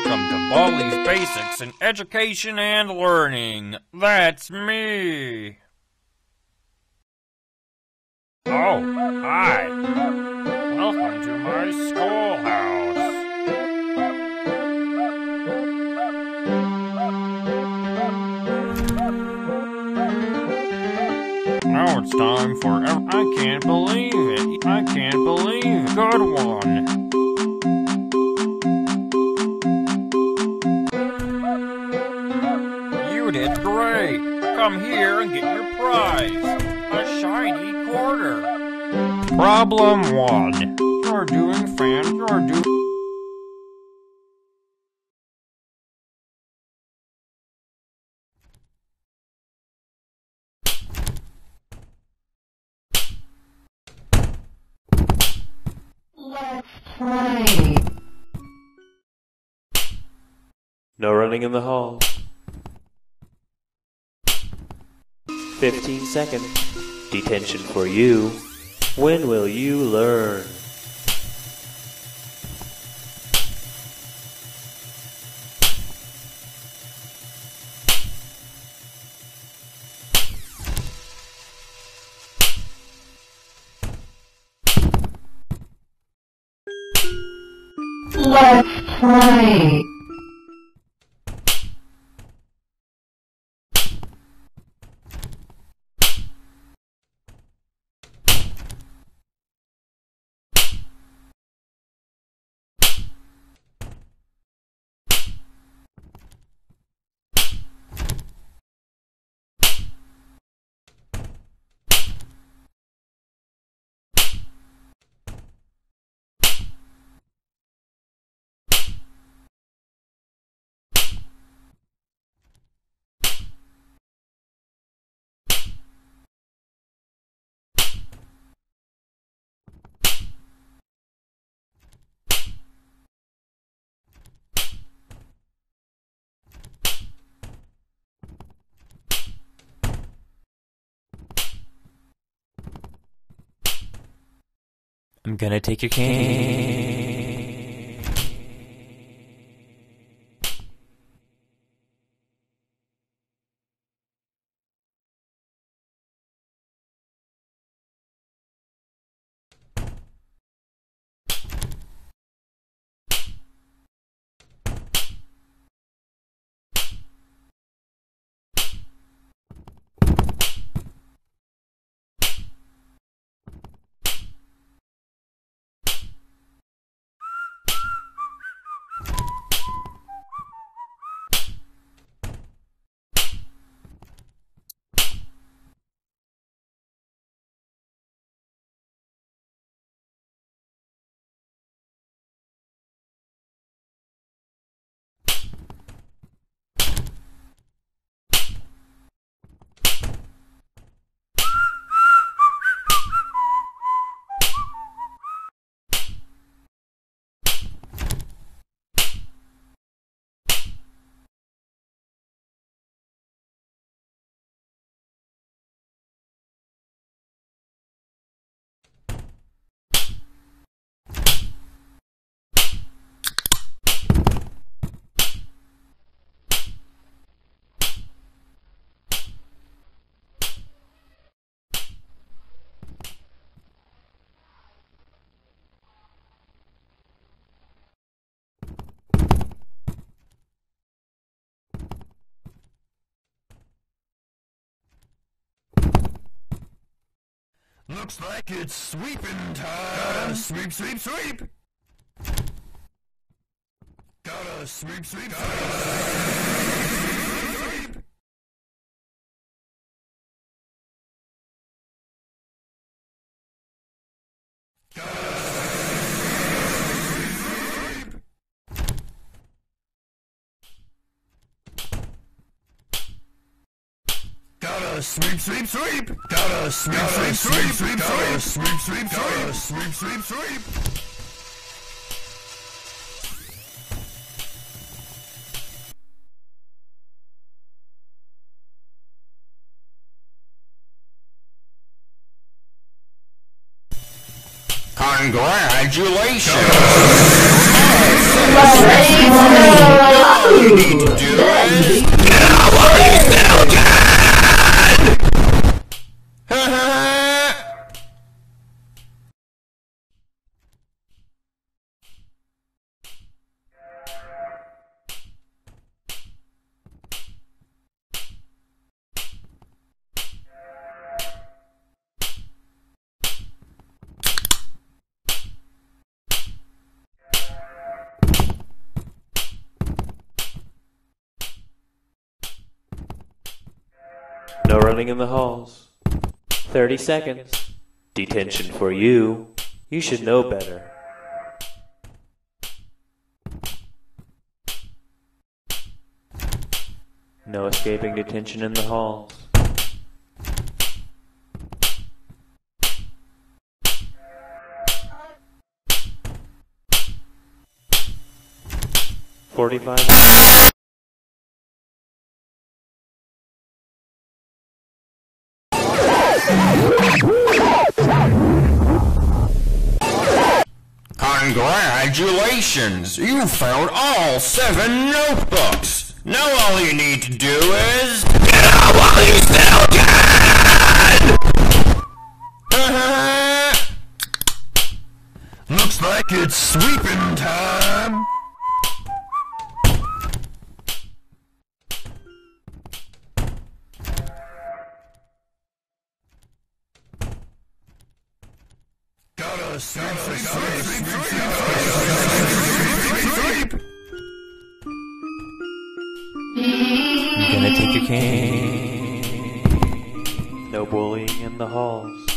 Welcome to Baldis Basics in Education and Learning. That's me. Oh, hi. Welcome to my schoolhouse. Now it's time for I can't believe it. I can't believe it. Good one. You did great! Come here and get your prize! A shiny quarter! Problem 1. You're doing Let's play! No running in the hall. 15 seconds. Detention for you. When will you learn? Let's play! I'm gonna take your cane. Looks like it's sweeping time. Gotta sweep, sweep, sweep. Gotta sweep, sweep, sweep. Gotta sweep, sweep, sweep. Gotta sweep, sweep, sweep, sweep, gotta sweep, sweep, gotta sweep, sweep, sweep. Congratulations! All you need to do is get while you still can. No running in the halls. 30 seconds. Detention for you. You should know better. No escaping detention in the halls. $45. Congratulations! You found all 7 notebooks! Now all you need to do is get out while you still can! Looks like it's sweeping time. Gotta sweep. I'm gonna take your cane. No bullying in the halls.